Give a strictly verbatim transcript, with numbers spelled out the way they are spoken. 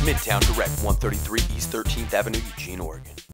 Midtown Direct, one thirty-three East thirteenth Avenue, Eugene, Oregon.